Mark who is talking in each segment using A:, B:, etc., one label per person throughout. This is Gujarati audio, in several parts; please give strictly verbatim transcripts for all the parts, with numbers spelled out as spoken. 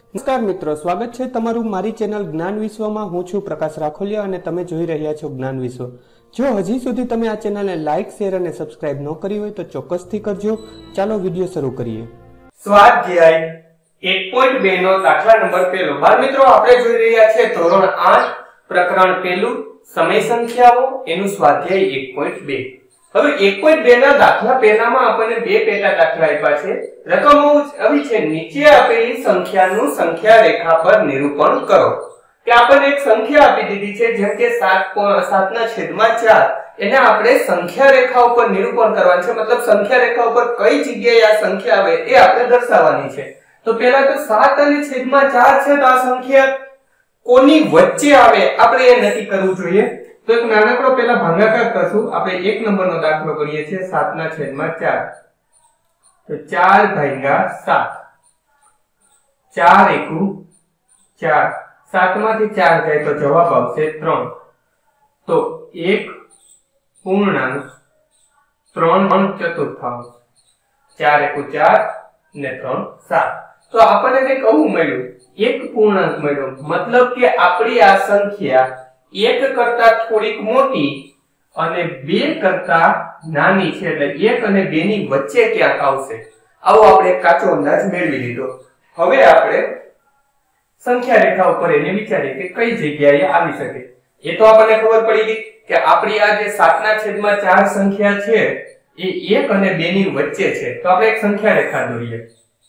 A: નમસ્કાર મિત્રો, સ્વાગત છે તમારું મારી ચેનલ જ્ઞાન વિશ્વમાં। હું છું પ્રકાશ રાખોલિયા અને તમે જોઈ રહ્યા છો જ્ઞાન વિશ્વ। જો હજી સુધી તમે આ ચેનલને લાઈક, શેર અને સબસ્ક્રાઇબ ન કરી હોય તો ચોક્કસથી કરજો। ચાલો વિડિયો શરૂ કરીએ।
B: સ્વાધ્યાય એક પોઈન્ટ બે નો દાખલા નંબર પહેલો। બાળ મિત્રો, આપણે જોઈ રહ્યા છે ધોરણ આઠ પ્રકરણ પહેલું સમય સંખ્યાઓ, એનું સ્વાધ્યાય એક પોઈન્ટ બે। હવે એક પોઈન્ટ બે ના દાખલા પહેલામાં આપણને બે પેટા દાખલા આપ્યા છે। રકમો આવી છે, નીચે આપેલી સંખ્યાનું સંખ્યા રેખા પર નિરૂપણ કરો। કે આપણને એક સંખ્યા આપી દીધી છે, જેમ કે સાત ના છેદમાં ચાર, એને આપણે સંખ્યા રેખા ઉપર નિરૂપણ કરવાનું છે। મતલબ સંખ્યા રેખા ઉપર કઈ જગ્યાએ આ સંખ્યા આવે એ આપણે દર્શાવવાની છે। તો પહેલા તો સાત અને છેદમાં ચાર છે, તો આ સંખ્યા કોની વચ્ચે આવે આપણે એ નક્કી કરવું જોઈએ। તો એક નાનકડો પહેલા ભાગાકાર કરશું। આપણે એક નંબરનો દાખલો કરીએ છીએ સાત ના છેદમાં ચાર। તો ચાર ભાગ્યા સાત, ચાર એકુ ચાર, સાત માંથી ચાર જાય તો જવાબ આવશે ત્રણ। તો એક પૂર્ણાંક ત્રણ ચતુર્થાંશ, ચાર એકુ ચાર ને ત્રણ સાત। તો આપણને કંઈક આવું મળ્યું, એક પૂર્ણાંક મળ્યો। મતલબ કે આપણી આ સંખ્યા એક કરતા થોડીક મોટી અને બે કરતા નાની છે, એટલે એક અને બે ની વચ્ચે ક્યાંક આવશે। આવો આપણે કાચો અંદાજ મેળવી લીધો। હવે આપણે સંખ્યા રેખા ઉપર એને વિચારીએ કે કઈ જગ્યાએ આવી શકે। એ તો આપણને ખબર પડી ગઈ કે આપણી આ જે સાત ના છેદમાં ચાર સંખ્યા છે એ એક અને બે ની વચ્ચે છે। તો આપણે એક સંખ્યા રેખા દોરીએ।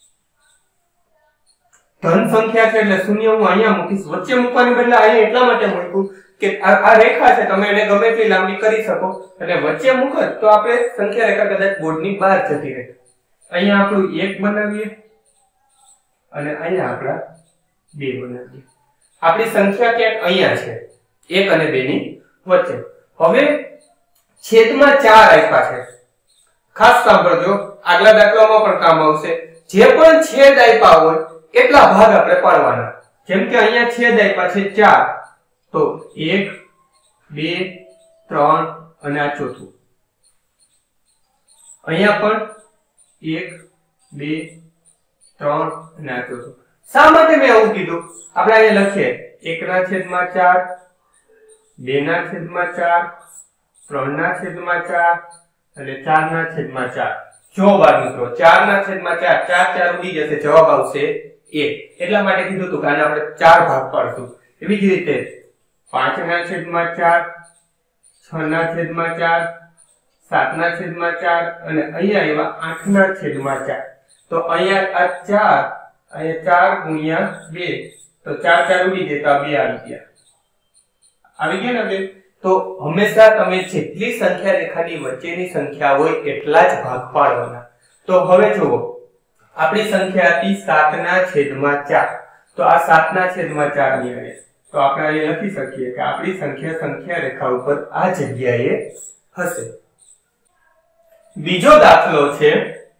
B: ધન સંખ્યા છે એટલે શૂન્ય હું અહીંયા મૂકીશ, વચ્ચે મૂકવાની બદલે અહીંયા એટલા માટે મૂક્યું કે આ રેખા છે, તમે એને ગમે તેટલી લાંબી કરી શકો, એટલે વચ્ચે મૂકો તો આપણે સંખ્યા રેખા કદાચ બોર્ડની બહાર જતી રહે। અહીંયા આપણું એક બનાવીએ અને અહીંયા આપણા બે બનાવીએ। આપણી સંખ્યા ક્યાંક અહીંયા છે, એક અને બે ની વચ્ચે। હવે છેદમાં ચાર આપ્યા છે, ખાસ સાંભળજો, આગલા દાખલામાં પણ કામ આવશે। જે પણ છેદ આપ્યા હોય એટલા ભાગ આપણે પાડવાના। જેમ કે અહીંયા છેદ આપ્યા છે ચાર, તો એક, બે, ત્રણ અને આ ચોથું। અહીંયા પણ એક, બે, ત્રણ અને આ ચોથું। શા માટે મેં આવું કીધું? આપણે અહીંયા લખીએ એક ના છેદમાં ચાર, બે ના છેદમાં ચાર, ત્રણ ના છેદમાં ચાર અને ચાર ના છેદમાં ચાર। જો બાળ મિત્રો, ચાર ના છેદમાં ચાર, ચાર ચાર ઉડી જશે, જવાબ આવશે એક। એટલા માટે કીધું હતું કે આને આપણે ચાર ભાગ પાડશું। એવી જ રીતે પાંચ ના છેદમાં ચાર, છ ના છેદમાં ચાર, સાત ના છેદમાં ચાર અને અહીંયા એવા આઠ ના છેદમાં ચાર। તો અહીંયા આ ચાર, અહીંયા ચાર ગુણ્યા બે, તો ચાર ચાર ઉડી જાય તો આ બે આવી ગયા, આવી ગયા ને બે। તો હંમેશા તમે જેટલી સંખ્યા રેખાની વચ્ચેની સંખ્યા હોય એટલા જ ભાગ પાડવાના। તો હવે જુઓ, આપણી સંખ્યા હતી સાત ના છેદમાં ચાર, તો આ સાત ના છેદમાં ચાર ની આવે, તો આપણે અહીં લખી શકીએ કે આપણી સંખ્યા સંખ્યા રેખા ઉપર આ જગ્યાએ હશે। બીજો દાખલો છે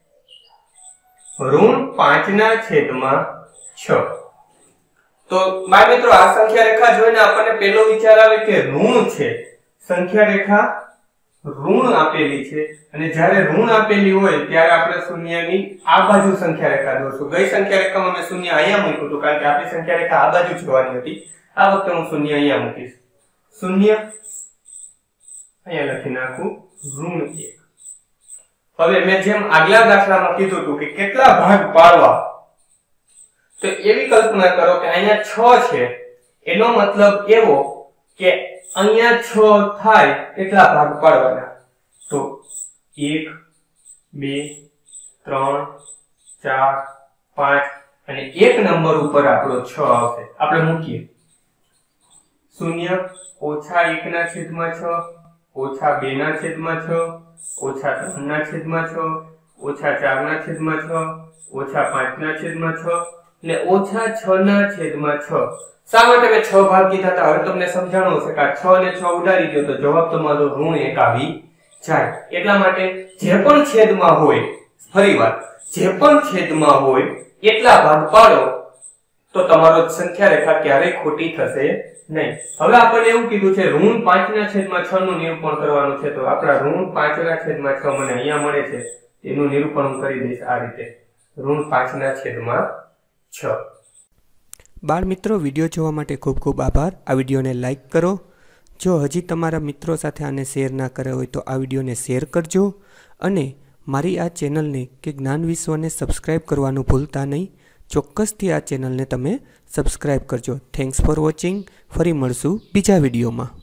B: ઋણ પાંચ ના છેદમાં છ। તો મારા મિત્રો, આ સંખ્યા રેખા જોઈને આપણને પહેલો વિચાર આવે કે ઋણ છે, સંખ્યા રેખા ઋણ આપેલી છે, અને જ્યારે ઋણ આપેલી હોય ત્યારે આપણે શૂન્યની આ બાજુ સંખ્યા રેખા દોરશું। ગઈ સંખ્યા રેખામાં મેં શૂન્ય અહીંયા મૂક્યું હતું, કારણ કે આપણી સંખ્યા રેખા આ બાજુ જોવાની હતી। આ વખતે હું શૂન્ય અહીંયા મૂકીશ, શૂન્ય અહીંયા લખી નાખું ઋણ એક। હવે મેં જેમ આગલા દાખલામાં કીધું હતું કે કેટલા ભાગ પાડવા, તો એવી કલ્પના કરો કે અહીંયા છ છે, એનો મતલબ એવો કે અહીંયા છ થાય એટલા ભાગ પાડવાના। તો એક, બે, ત્રણ, ચાર, પાંચ અને એક નંબર ઉપર આપણો છ આવશે। આપણે મૂકીએ શૂન્ય ઓછા એક ના છેદમાં છ, ઓછા બે ના છેદમાં છ, ઓછા ત્રણ ના છેદમાં છ, ઓછા ચાર ના છેદમાં છ, ઓછા પાંચ ના છેદમાં છ ને ઓછા છ ના છેદમાં છ। શા માટે મેં છ ભાગ કીધા હતા? હવે તમને સમજાણું હશે કે આ છ ને છ ઉડાડી દો તો જવાબ તમારો ઋણ એક આવી જાય। એટલા માટે જે પણ છેદમાં હોય, ફરીવાર જે પણ છેદમાં હોય એટલા ભાગ પાડો તો તમારો સંખ્યા રેખા ક્યારેય ખોટી થશે નહીં। હવે આપણે એવું કીધું છે ઋણ પાંચ ના છેદમાં છ નું નિરૂપણ કરવાનું છે, તો આપણા ઋણ પાંચ ના છેદમાં છ મને અહીંયા મળે છે, એનું નિરૂપણ હું કરી દઈશ આ રીતે ઋણ પાંચ ના છેદમાં છ।
A: બાળ મિત્રો, વિડીયો જોવા માટે ખૂબ ખૂબ આભાર. આ વિડીયોને લાઇક કરો. જો હજી તમારા મિત્રો સાથે આને શેર ના કર્યો હોય તો આ વિડીયોને શેર કરજો અને મારી આ ચેનલને કે જ્ઞાન વિશ્વને સબસ્ક્રાઈબ કરવાનું ભૂલતા નહીં. ચોક્કસથી આ ચેનલને તમે સબસ્ક્રાઈબ કરજો. Thanks for watching. ફરી મળશું બીજા વિડીયોમાં.